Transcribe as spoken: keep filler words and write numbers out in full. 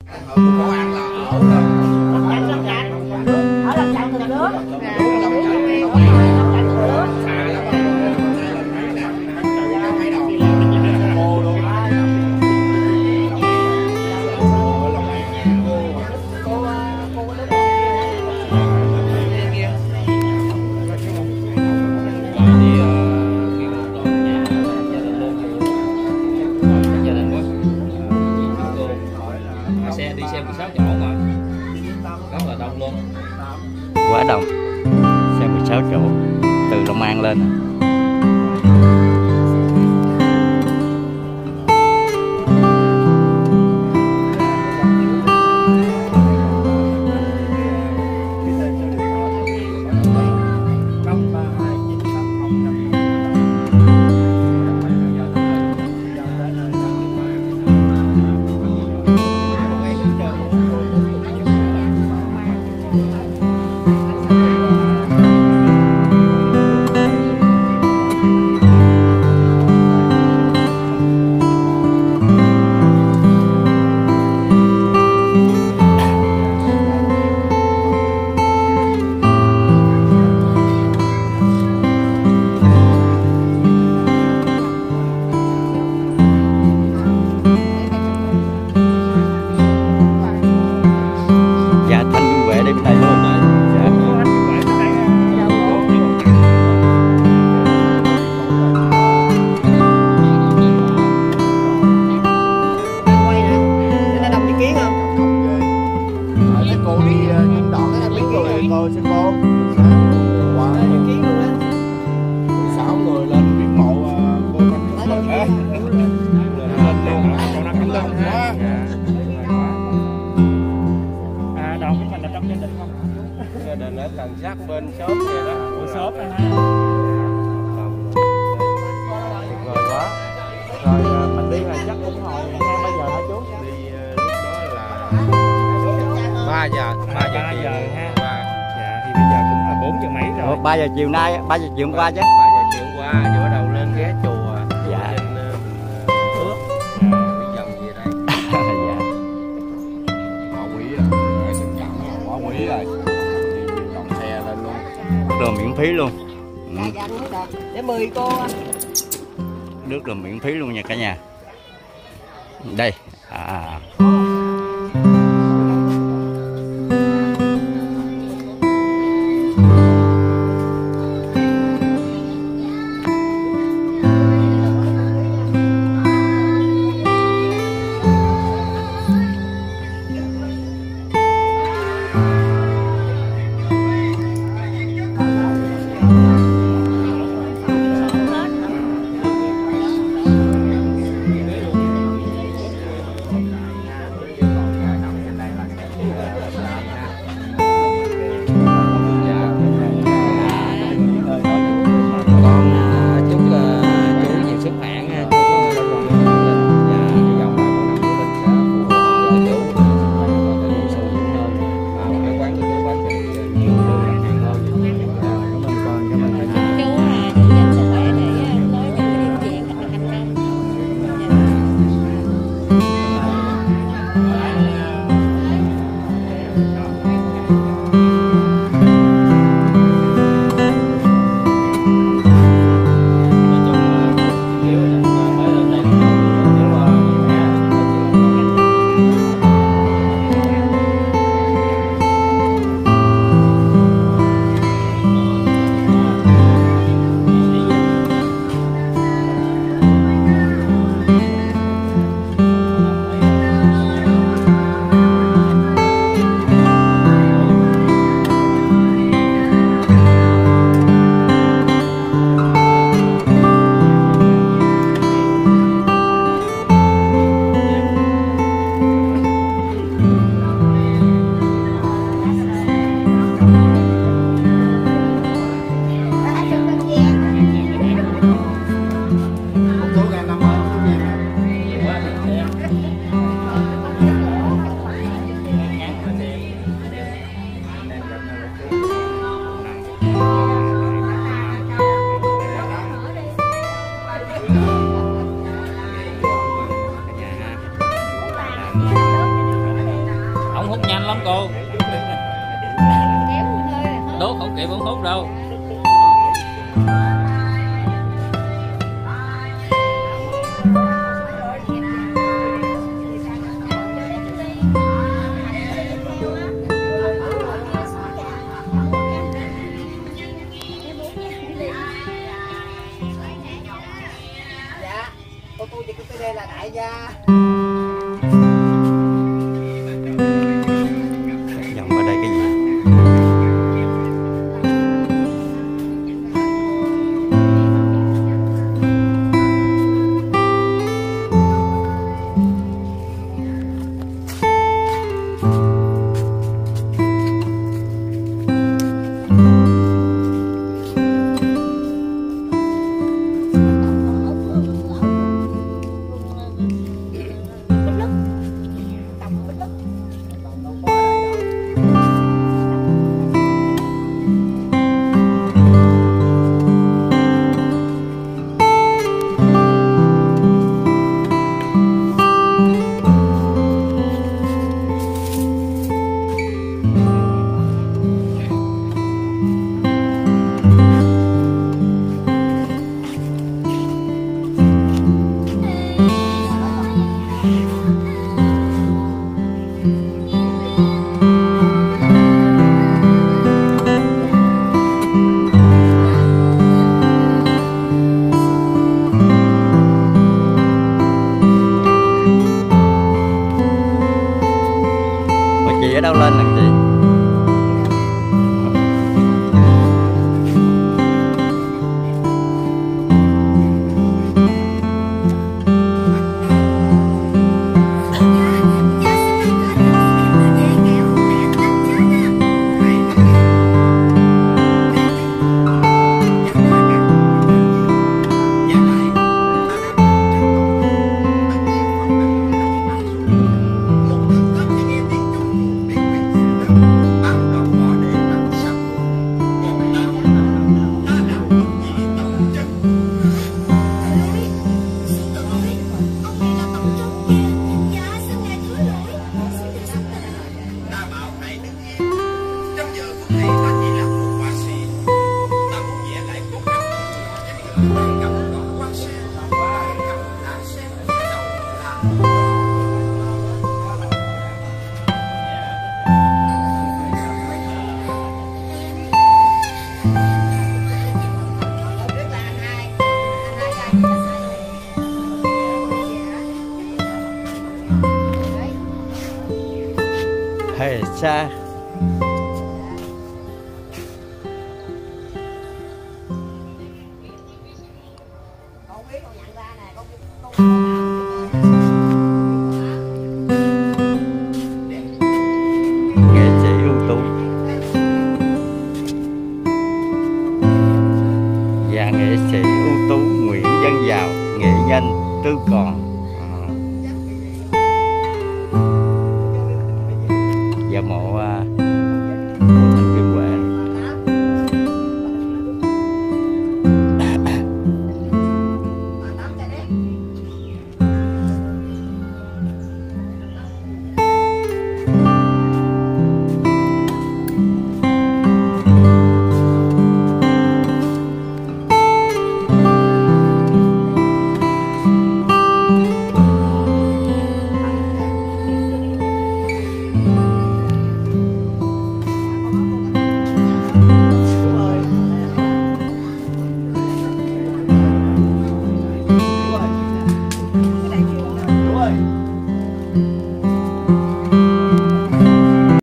Quá đông, xe mười sáu chỗ từ Long An lên. Gia đình ở gần sát bên shop kìa đó. Của shop này ha. Tuyệt vời quá. Rồi mình đi là chắc cũng hồi hai ba giờ hả chú? Đi lúc đó là ba giờ, ba giờ chiều ha. Dạ thì bây giờ cũng là bốn giờ mấy rồi. ba giờ chiều nay, ba giờ chiều hôm qua chứ. ba giờ chiều hôm qua rồi bắt đầu lên ghé chùa. Dạ. Trên Ước. Đi vòng về đây. Dạ. Bỏ quỷ rồi. Bỏ quỷ rồi. Cộng xe lên luôn. Nước đồ miễn phí luôn. Dạ, dạ, nước được. Để mười cô anh. Nước đồ miễn phí luôn nha cả nhà. Đây. À. hút nhanh lắm cô. Kéo mình hơi là hết. Đốt không kịp không hút đâu. Dạ, cô tôi thì tôi đây là đại gia. Dòng ở đây cái gì? Chị ở đâu lên làm gì? Hề xa. Con biết con nhận ra nè, con con Nghệ sĩ ưu tú và nghệ sĩ ưu tú Nguyễn Văn Giàu, nghệ nhân Tư Còn. Và mộ